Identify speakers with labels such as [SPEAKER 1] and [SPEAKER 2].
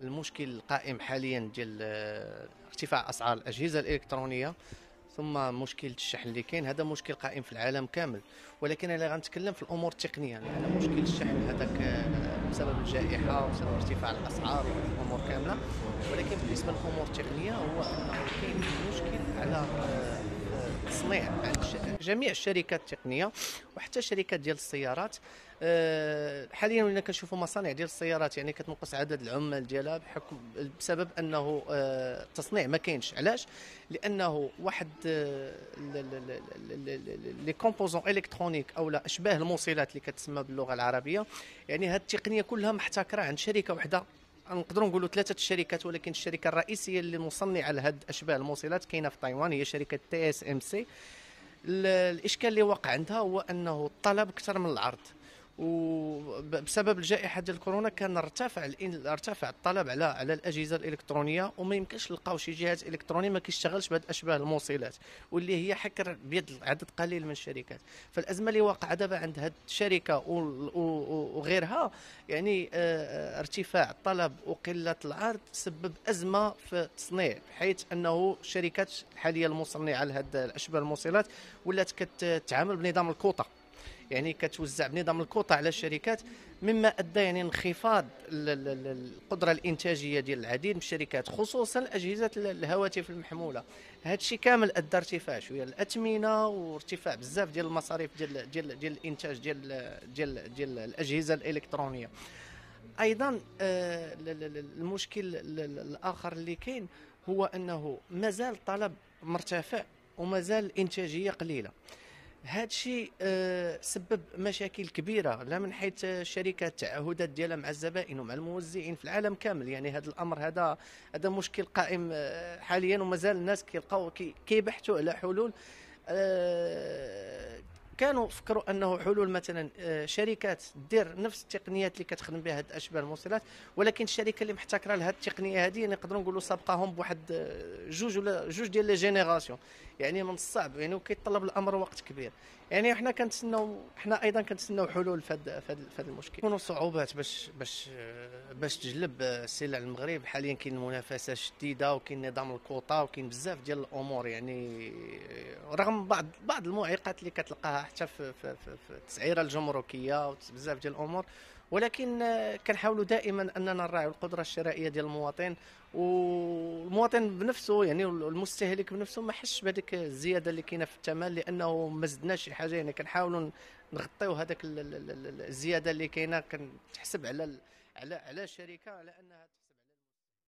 [SPEAKER 1] المشكل القائم حاليا ديال ارتفاع اسعار الاجهزه الالكترونيه، ثم مشكل الشحن اللي كاين. هذا مشكل قائم في العالم كامل، ولكن انا غنتكلم في الامور التقنيه، لان مشكل الشحن هذاك بسبب الجائحه وبسبب ارتفاع الاسعار والامور كامله. ولكن بالنسبه للامور التقنيه هو انه كاين مشكل على تصنيع عند جميع الشركات التقنيه وحتى شركات ديال السيارات. حاليا ولينا كنشوفوا مصانع ديال السيارات يعني كتنقص عدد العمال ديالها بحكم بسبب انه التصنيع ما كاينش. علاش؟ لانه واحد لي كومبوزون الكترونيك او لا اشباه الموصلات اللي كتسمى باللغه العربيه، يعني هذه التقنيه كلها محتكره عند شركه واحده. نقدروا نقولوا ثلاثه الشركات، ولكن الشركه الرئيسيه اللي مصنعه لهذه اشباه الموصلات كاينه في تايوان، هي شركه تي اس ام سي. الاشكال اللي وقع عندها هو انه الطلب اكثر من العرض، وبسبب الجائحه ديال كورونا كان ارتفع الطلب على الاجهزه الالكترونيه، وما يمكنش نلقاو شي جهاز الكتروني ما كيشتغلش بهذه اشباه الموصلات، واللي هي حكر بيد عدد قليل من الشركات. فالازمه اللي واقعه دابا عند هذه الشركه وغيرها يعني ارتفاع الطلب وقله العرض سبب ازمه في التصنيع، بحيث انه الشركات الحاليه المصنعه لهذه الاشباه الموصلات ولات كتعامل بنظام الكوطه، يعني كتوزع بنظام الكوطه على الشركات، مما ادى يعني انخفاض القدره الانتاجيه ديال العديد من الشركات، خصوصا اجهزه الهواتف المحموله. هذا الشيء كامل ادى ارتفاع شويه الاثمنه وارتفاع بزاف ديال المصاريف ديال الانتاج ديال الاجهزه الالكترونيه. ايضا المشكل الاخر اللي كاين هو انه مازال الطلب مرتفع ومازال الانتاجيه قليله. هذا الشيء سبب مشاكل كبيره، لا من حيث الشركات التعهدات ديالها مع الزبائن ومع الموزعين في العالم كامل. يعني هذا الامر هذا مشكل قائم حاليا، ومازال الناس كيبحثوا على حلول. كانوا فكروا انه حلول مثلا شركات دير نفس التقنيات اللي كتخدم بها هاد اشباه الموصلات، ولكن الشركه اللي محتكره لهاد التقنيه هذه نقدروا نقولوا سابقاهم بواحد جوج ديال لي جينيراسيون. يعني من الصعب يعني وكيتطلب الامر وقت كبير. يعني احنا ايضا كنتسناو حلول في هذا المشكل. كاينوا صعوبات باش تجلب السلع للمغرب. حاليا كاين منافسه شديده، وكاين نظام الكوطه، وكاين بزاف ديال الامور، يعني رغم بعض المعيقات اللي كتلقاها حتى في التسعيره الجمركيه وبزاف ديال الامور. ولكن كنحاولوا دائما اننا نراعيو القدره الشرائيه ديال المواطن، والمواطن بنفسه يعني المستهلك بنفسه ما حسش بهذيك الزياده اللي كاينه في الثمن، لانه ما زدناش شي حاجه. يعني كنحاولوا نغطيو هذاك الزياده اللي كاينه، كنتحسب على الشركه على انها